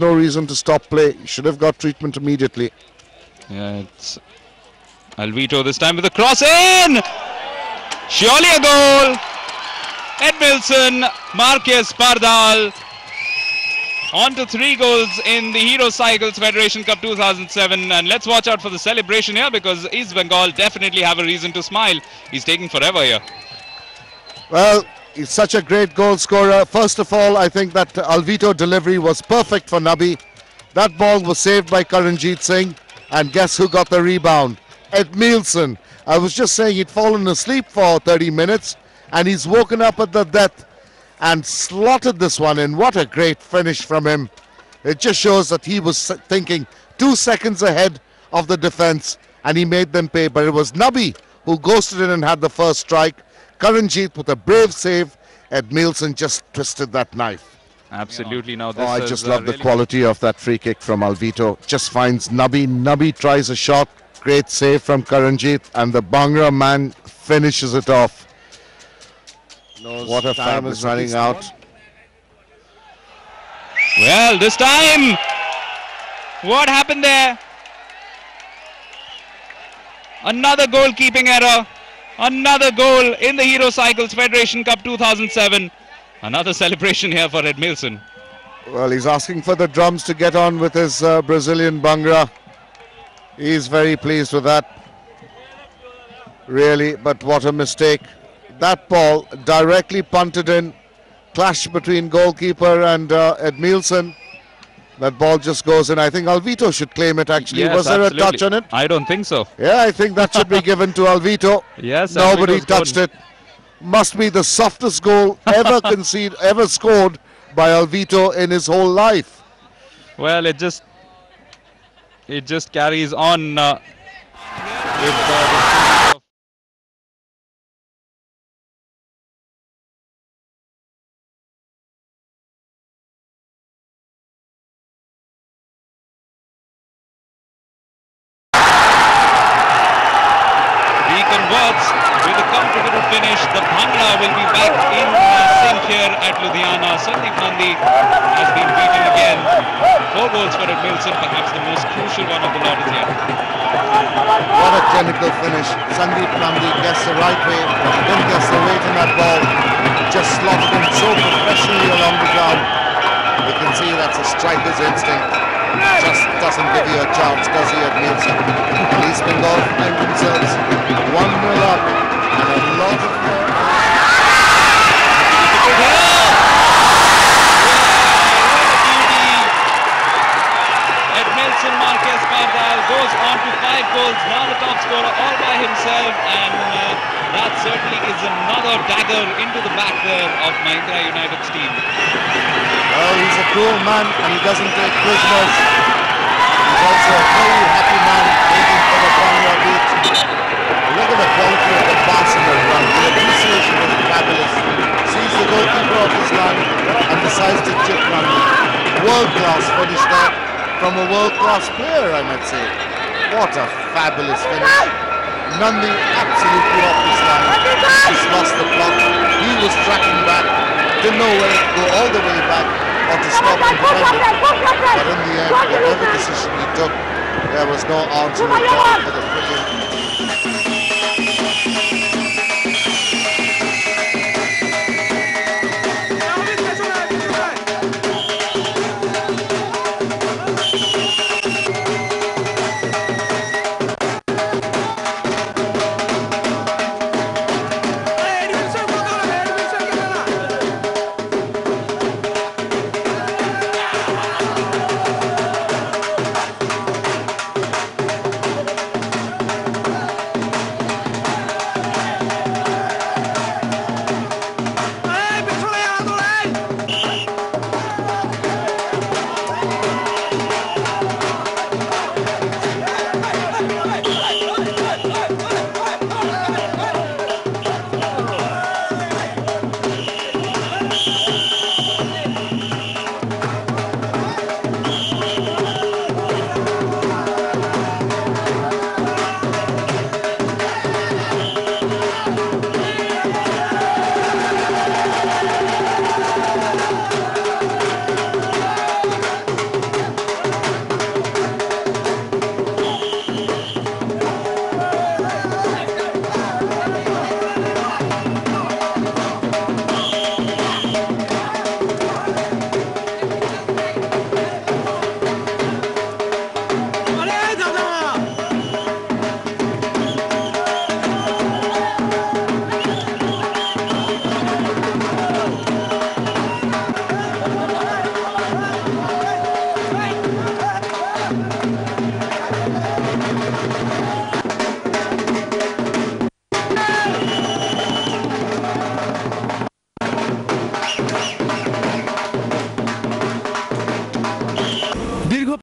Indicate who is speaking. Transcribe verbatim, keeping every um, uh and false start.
Speaker 1: no reason to stop play. He should have got treatment immediately.
Speaker 2: Yeah, it's Alvito this time with a cross in! Surely a goal! Edmilson, Marquez Pardal on to three goals in the Hero Cycles Federation Cup two thousand seven, and let's watch out for the celebration here because East Bengal definitely have a reason to smile. He's taking forever here.
Speaker 1: Well, he's such a great goal scorer. First of all, I think that Alvito delivery was perfect for Nabi. That ball was saved by Karanjit Singh, and guess who got the rebound? Edmilson. I was just saying he'd fallen asleep for thirty minutes, and he's woken up at the death and slotted this one in. What a great finish from him. It just shows that he was thinking two seconds ahead of the defense, and he made them pay. But it was Nabi who ghosted in and had the first strike. Karanjit with a brave save. Edmilson just twisted that knife.
Speaker 2: Absolutely. Now this
Speaker 1: oh, I
Speaker 2: is,
Speaker 1: just
Speaker 2: uh,
Speaker 1: love the
Speaker 2: really
Speaker 1: quality of that free kick from Alvito. Just finds Nabi. Nabi tries a shot. Great save from Karanjit, and the Bhangra man finishes it off. What a time is running out.
Speaker 2: Well, this time, what happened there? Another goalkeeping error. Another goal in the Hero Cycles Federation Cup two thousand seven. Another celebration here for Edmilson.
Speaker 1: Well, he's asking for the drums to get on with his uh, Brazilian Bhangra. He's very pleased with that. Really, but what a mistake. That ball directly punted in. Clash between goalkeeper and uh, Edmilson. That ball just goes in. I think Alvito should claim it actually.
Speaker 2: Yes,
Speaker 1: was there
Speaker 2: absolutely.
Speaker 1: a touch on it?
Speaker 2: I don't think so.
Speaker 1: Yeah, I think that should be given to Alvito.
Speaker 2: Yes,
Speaker 1: nobody
Speaker 2: Alvito's
Speaker 1: touched
Speaker 2: good.
Speaker 1: it. Must be the softest goal ever conceded, ever scored by Alvito in his whole life.
Speaker 2: Well, it just it just carries on. Uh, with, uh, converts with a comfortable finish. The Bhangra will be back in uh, sync here at Ludhiana. Sandeep Nandi has been beaten again. Four goals for Edmilson, perhaps the most crucial one of the lot is here.
Speaker 1: What a clinical finish. Sandeep Nandi guessed the right way, didn't guess the weight in that ball. Just slotted him so professionally along the ground. You can see that's a striker's instinct. Just doesn't give you a chance, does he, Edmilson? And East Bengal find themselves one nil up and a lot of
Speaker 2: Edmilson Marquez Pardal goes on to five goals, now the top scorer all by himself, and uh, that certainly is another dagger into the back there of Mahindra United's team.
Speaker 1: Well, he's a cruel man and he doesn't take prisoners. He's also a very happy man waiting for the Bhangra beat. Look at the quality of the pass in the run. The appreciation was fabulous. Sees the goalkeeper of his line and decides to chip Nandi. World-class finish there from a world-class player, I might say. What a fabulous finish. Nandi absolutely off his line. He's lost the plot. He was tracking back. Didn't know where to go all the way back or to stop and defend it. But in the end, whatever decision he took, there was no answer at all for the brilliant